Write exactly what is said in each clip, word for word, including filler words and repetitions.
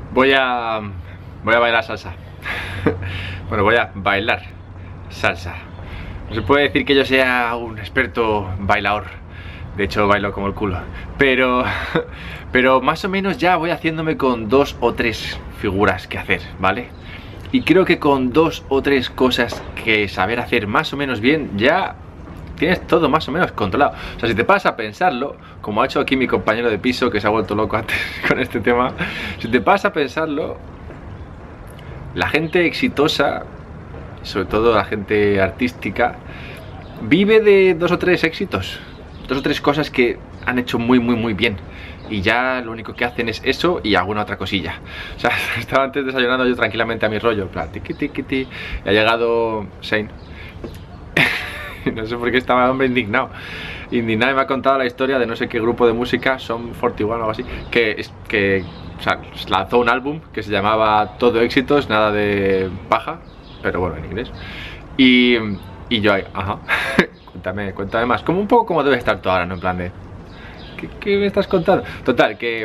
Voy a... voy a bailar salsa. Bueno, voy a bailar salsa. No se puede decir que yo sea un experto bailador. De hecho, bailo como el culo. Pero... pero más o menos ya voy haciéndome con dos o tres figuras que hacer, ¿vale? Y creo que con dos o tres cosas que saber hacer más o menos bien, ya tienes todo más o menos controlado. O sea, si te paras a pensarlo, como ha hecho aquí mi compañero de piso, que se ha vuelto loco antes con este tema, si te paras a pensarlo, la gente exitosa, sobre todo la gente artística, vive de dos o tres éxitos, dos o tres cosas que han hecho muy, muy, muy bien. Y ya lo único que hacen es eso y alguna otra cosilla. O sea, estaba antes desayunando yo tranquilamente a mi rollo, en plan, tiqui, tiqui, tiqui, y ha llegado Shane. No sé por qué estaba hombre indignado. Indignado y me ha contado la historia de no sé qué grupo de música, Son cuarenta y uno o algo así, que, que o sea, lanzó un álbum que se llamaba Todo Éxitos, nada de paja, pero bueno, en inglés. Y, y yo ahí, ajá, cuéntame, cuéntame más. Como un poco como debe estar tú ahora, ¿no? En plan de... ¿Qué, ¿Qué me estás contando? Total, que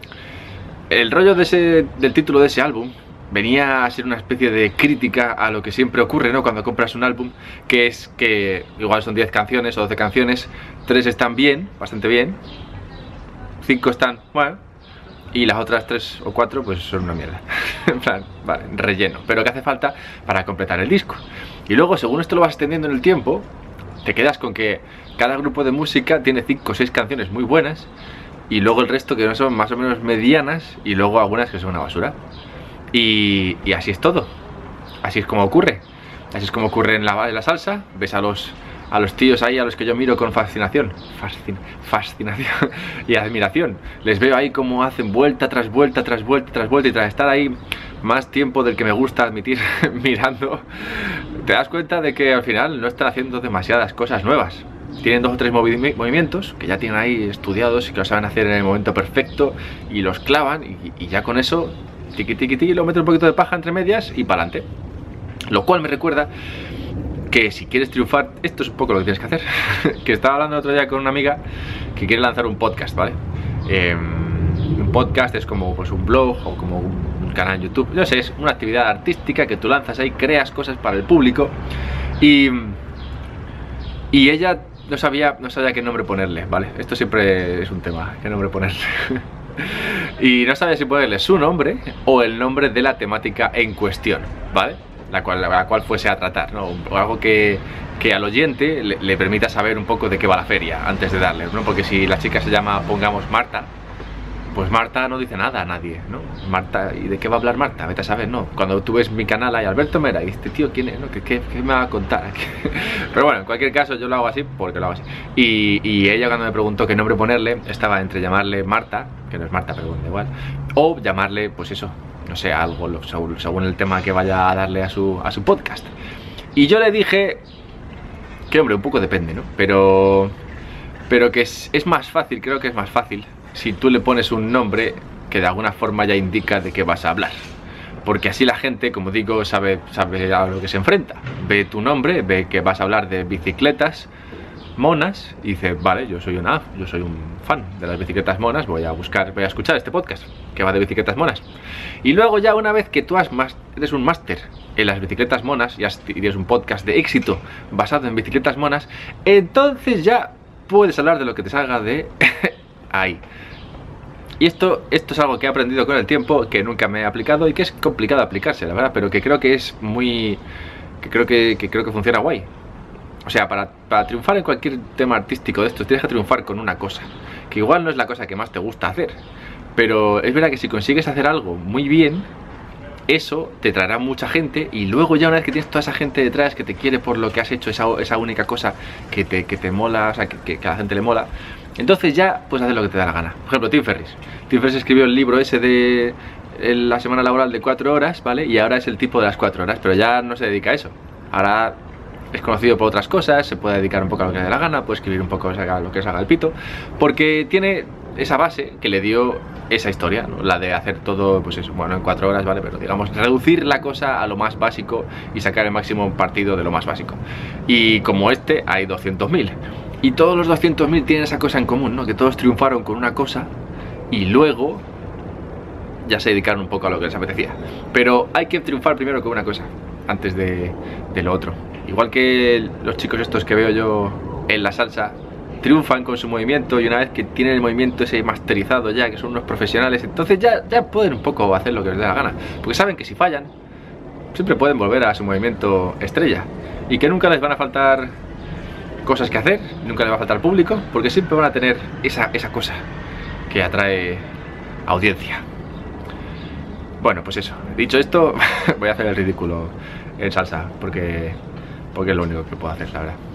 el rollo de ese, del título de ese álbum venía a ser una especie de crítica a lo que siempre ocurre, ¿no? Cuando compras un álbum, que es que igual son diez canciones o doce canciones, tres están bien, bastante bien, cinco están, bueno, y las otras tres o cuatro pues son una mierda. En plan, vale, relleno, pero que hace falta para completar el disco. Y luego, según esto lo vas extendiendo en el tiempo, te quedas con que cada grupo de música tiene cinco o seis canciones muy buenas y luego el resto que no son más o menos medianas y luego algunas que son una basura. Y, y así es todo. Así es como ocurre. Así es como ocurre en la, en la salsa. Ves a los, a los tíos ahí a los que yo miro con fascinación. Fascin, fascinación y admiración. Les veo ahí como hacen vuelta tras vuelta, tras vuelta, tras vuelta. Y tras estar ahí más tiempo del que me gusta admitir mirando, te das cuenta de que al final no están haciendo demasiadas cosas nuevas. Tienen dos o tres movi movimientos que ya tienen ahí estudiados y que lo saben hacer en el momento perfecto y los clavan y, y ya con eso tiqui tiqui tiqui, lo meten un poquito de paja entre medias y para adelante. Lo cual me recuerda que si quieres triunfar, esto es un poco lo que tienes que hacer. Que estaba hablando el otro día con una amiga que quiere lanzar un podcast, ¿vale? Eh, un podcast es como pues un blog o como un canal en YouTube, no sé, es una actividad artística que tú lanzas ahí, creas cosas para el público y, y ella no sabía, no sabía qué nombre ponerle, ¿vale? Esto siempre es un tema, qué nombre ponerle. Y no sabía si ponerle su nombre o el nombre de la temática en cuestión, ¿vale? La cual, la cual fuese a tratar, ¿no? O algo que, que al oyente le, le permita saber un poco de qué va la feria antes de darle, ¿no? Porque si la chica se llama, pongamos, Marta, pues Marta no dice nada a nadie, ¿no? Marta, ¿y de qué va a hablar Marta? Vete a saber, ¿no? Cuando tú ves mi canal hay Alberto Mera y este tío, ¿quién es? ¿No? ¿Qué, qué, qué me va a contar? Pero bueno, en cualquier caso yo lo hago así porque lo hago así. Y, y ella cuando me preguntó qué nombre ponerle, estaba entre llamarle Marta, que no es Marta, pero bueno, da igual, o llamarle, pues eso, no sé, algo, según, según el tema que vaya a darle a su, a su podcast. Y yo le dije que, hombre, un poco depende, ¿no? Pero, pero que es, es más fácil, creo que es más fácil si tú le pones un nombre que de alguna forma ya indica de qué vas a hablar. Porque así la gente, como digo, sabe, sabe a lo que se enfrenta. Ve tu nombre, ve que vas a hablar de bicicletas monas y dice, vale, yo soy una, yo soy un fan de las bicicletas monas, voy a buscar, voy a escuchar este podcast que va de bicicletas monas. Y luego ya una vez que tú has más, eres un máster en las bicicletas monas y tienes un podcast de éxito basado en bicicletas monas, entonces ya puedes hablar de lo que te salga de ahí. Y esto, esto es algo que he aprendido con el tiempo, que nunca me he aplicado y que es complicado aplicarse, la verdad, pero que creo que es muy... que creo que, que, creo que funciona guay. O sea, para, para triunfar en cualquier tema artístico de estos, tienes que triunfar con una cosa, que igual no es la cosa que más te gusta hacer, pero es verdad que si consigues hacer algo muy bien, eso te traerá mucha gente y luego ya una vez que tienes toda esa gente detrás que te quiere por lo que has hecho, esa, esa única cosa que te, que te mola, o sea, que, que, que a la gente le mola, entonces ya puedes hacer lo que te da la gana. Por ejemplo, Tim Ferriss. Tim Ferriss escribió el libro ese de la semana laboral de cuatro horas, ¿vale? Y ahora es el tipo de las cuatro horas, pero ya no se dedica a eso. Ahora es conocido por otras cosas, se puede dedicar un poco a lo que le dé la gana, puede escribir un poco a lo que se haga el pito, porque tiene esa base que le dio esa historia, ¿no? La de hacer todo, pues eso, bueno, en cuatro horas, ¿vale? Pero digamos, reducir la cosa a lo más básico y sacar el máximo partido de lo más básico. Y como este, hay doscientos mil. Y todos los doscientos mil tienen esa cosa en común, ¿no? Que todos triunfaron con una cosa y luego ya se dedicaron un poco a lo que les apetecía. Pero hay que triunfar primero con una cosa, antes de, de lo otro. Igual que los chicos estos que veo yo en la salsa, triunfan con su movimiento, y una vez que tienen el movimiento ese masterizado ya, que son unos profesionales, entonces ya, ya pueden un poco hacer lo que les dé la gana, porque saben que si fallan siempre pueden volver a su movimiento estrella, y que nunca les van a faltar cosas que hacer, nunca les va a faltar público, porque siempre van a tener esa, esa cosa que atrae audiencia. Bueno, pues eso, dicho esto, voy a hacer el ridículo en salsa, porque, porque es lo único que puedo hacer, la verdad.